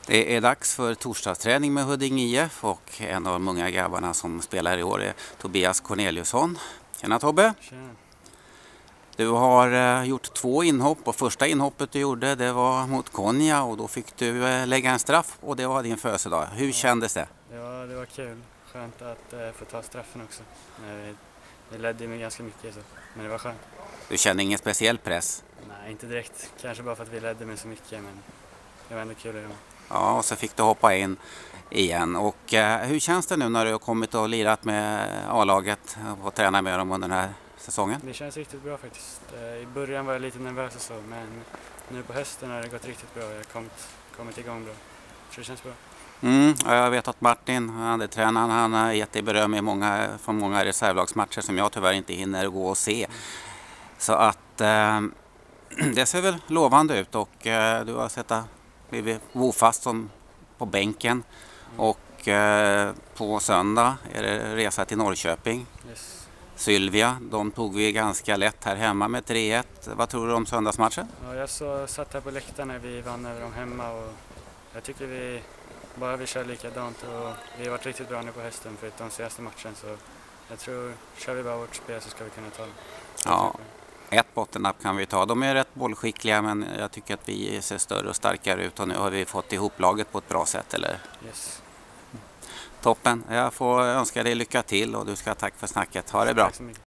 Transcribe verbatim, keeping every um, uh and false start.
Det är dags för torsdagsträning med Huddinge I F och en av de unga grabbarna som spelar i år är Tobias Corneliusson. Tjena Tobbe! Tjena. Du har eh, gjort två inhopp och första inhoppet du gjorde det var mot Konya och då fick du eh, lägga en straff och det var din födelsedag. Hur Ja. kändes det? Ja, det var kul. Skönt att eh, få ta straffen också. Vi, vi ledde mig ganska mycket så, men det var skönt. Du känner ingen speciell press? Nej, inte direkt. Kanske bara för att vi ledde mig så mycket, men det var ändå kul att göra. Ja, och så fick du hoppa in igen. Och eh, hur känns det nu när du har kommit och lirat med A-laget och tränat med dem under den här säsongen? Det känns riktigt bra faktiskt. I början var jag lite nervös och så, men nu på hösten har det gått riktigt bra. Jag har kommit, kommit igång bra. Så det känns bra. Mm, jag vet att Martin, han är tränaren, han har gett dig beröm i många, från många reservlagsmatcher som jag tyvärr inte hinner gå och se. Mm. Så att eh, det ser väl lovande ut och eh, du har sett blivit bofast som på bänken. Mm. Och eh, på söndag är det resa till Norrköping. Yes. Sylvia, de tog vi ganska lätt här hemma med tre ett. Vad tror du om söndagsmatchen? Ja, jag så, satt här på läktaren när vi vann över dem hemma och jag tycker vi bara vi kör likadant och vi har varit riktigt bra nu på hösten för de senaste matchen så jag tror, kör vi bara vårt spel så ska vi kunna ta det. Ja, ett bottennapp kan vi ta. De är rätt bollskickliga men jag tycker att vi ser större och starkare ut och nu har vi fått ihop laget på ett bra sätt, eller? Yes. Toppen, jag får önska dig lycka till och du ska ha tack för snacket. Ha det bra. Tack så mycket.